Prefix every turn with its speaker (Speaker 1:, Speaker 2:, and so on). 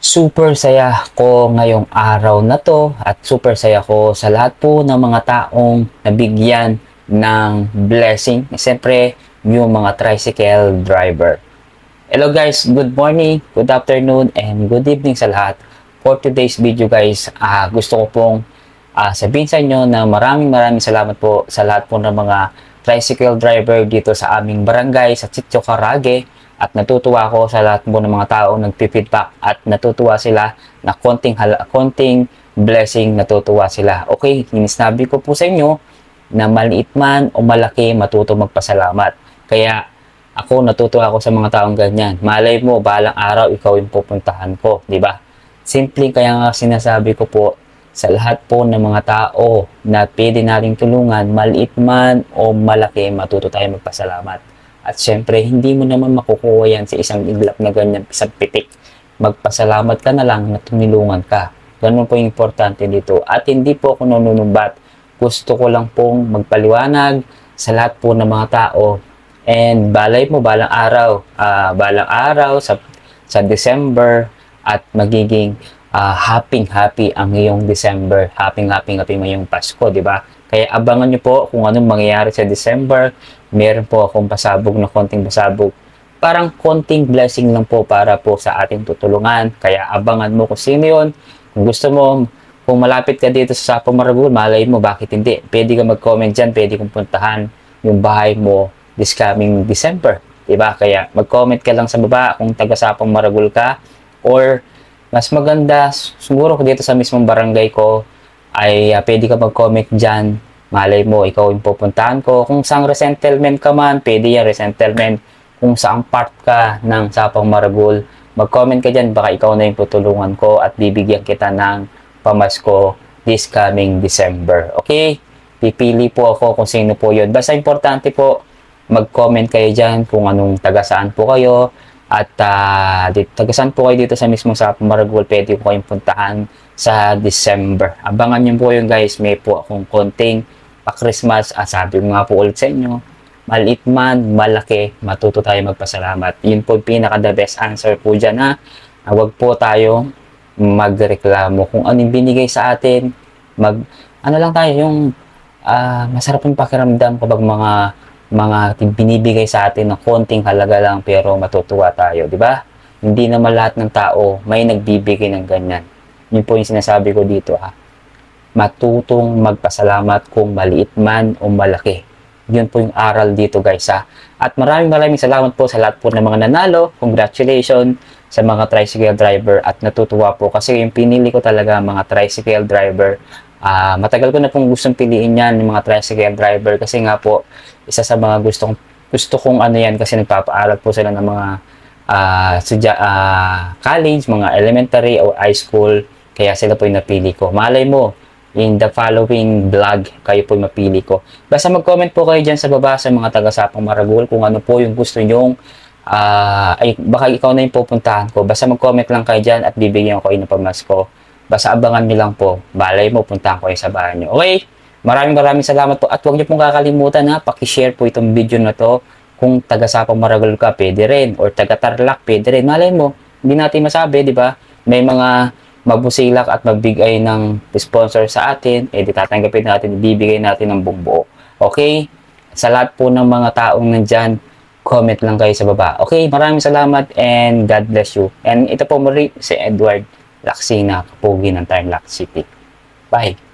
Speaker 1: Super saya ko ngayong araw na to at super saya ko sa lahat po ng mga taong nabigyan ng blessing. Siyempre, yung mga tricycle driver. Hello guys, good morning, good afternoon, and good evening sa lahat. For today's video guys, gusto ko pong sabihin sa inyo na maraming salamat po sa lahat po ng mga tricycle driver dito sa aming barangay sa Sitio Carage. At natutuwa ako sa lahat po ng mga tao nagpi-feedback at natutuwa sila na konting blessing, natutuwa sila. Okay, sinabi ko po sa inyo na maliit man o malaki, matuto magpasalamat. Kaya ako natutuwa ako sa mga taong ganyan. Malay mo, balang araw ikaw yung pupuntahan ko, di ba? Simple kaya nga sinasabi ko po sa lahat po ng mga tao na pwede nating tulungan, maliit man o malaki, matuto tayo magpasalamat. At syempre, hindi mo naman makukuha yan sa isang iglap na ganyan, isang pitik. Magpasalamat ka na lang na tumulungan ka. Ganun po yung importante dito. At hindi po ako nanunumbat. Gusto ko lang pong magpaliwanag sa lahat po ng mga tao. And balay mo, balang araw sa December at magiging happy ang iyong December. Happy mo yung Pasko, di ba? Kaya abangan nyo po kung anong mangyayari sa December. Meron po akong pasabog na konting pasabog. Parang konting blessing lang po para po sa ating tutulungan. Kaya abangan mo kung sino yun. Kung gusto mo, kung malapit ka dito sa Sapang Maragul, malay mo, bakit hindi? Pwede ka mag-comment dyan, pwede kong puntahan yung bahay mo this coming December. Diba? Kaya mag-comment ka lang sa baba kung taga Sapang Maragul ka. Or mas maganda, siguro dito sa mismong barangay ko, ay pwede ka mag-comment dyan. Malay mo, ikaw yung pupuntahan ko. Kung saang resettlement ka man, pwede yan, resettlement. Kung saang part ka ng Sapang Maragul, mag-comment ka dyan, baka ikaw na yung tutulungan ko at bibigyan kita ng pamasko this coming December. Okay? Pipili po ako kung sino po yun. Basta importante po, mag-comment kayo dyan kung anong taga-saan po kayo. At taga-saan po kayo dito sa mismong Sapang Maragul, pwede po kayong puntahan sa December. Abangan nyo po yun guys, may po akong konting pa-Christmas. Sabi ko nga po ulit sa inyo, maliit man, malaki, matuto tayo magpasalamat. Yun po yung pinaka-the best answer po dyan ha. Huwag po tayo magreklamo kung anong binigay sa atin. Ano lang tayo, yung masarap yung pakiramdam kapag mga binibigay sa atin ng konting halaga lang pero matutuwa tayo, di ba? Hindi naman lahat ng tao may nagbibigay ng ganyan. Yun po yung sinasabi ko dito ha. Matutong magpasalamat kung maliit man o malaki. Yun po yung aral dito guys ha. At maraming salamat po sa lahat po ng mga nanalo. Congratulations sa mga tricycle driver at natutuwa po kasi yung pinili ko talaga mga tricycle driver. Matagal ko na pong gustong piliin yan yung mga tricycle driver kasi nga po isa sa mga gusto kong ano yan kasi nagpapaaral po sila ng mga college, mga elementary o high school. Kaya sila po yung napili ko. Malay mo, in the following vlog, kayo po yung mapili ko. Basta mag-comment po kayo dyan sa baba sa mga taga-Sapang Maragul kung ano po yung gusto nyong baka ikaw na yung pupuntahan ko. Basta mag-comment lang kayo dyan at bibigyan ko kayo ng pamasko. Basta abangan nyo lang po. Malay mo, puntahan ko kayo sa bahay nyo. Okay? Maraming salamat po. At huwag nyo pong kakalimutan ha, pakishare po itong video na to. Kung taga-Sapang Maragul ka, pwede rin. Or taga-Tarlac, pwede rin. Malay mo, hindi natin masabi, di ba? May mga magbusilak at magbigay ng sponsor sa atin, di tatanggapin natin, ibibigay natin ng buong. Okay? Sa lahat po ng mga taong nandyan, comment lang kayo sa baba. Okay? Maraming salamat and God bless you. And ito po muli si Edward Lacsina, kapugi ng Tarlac City. Bye!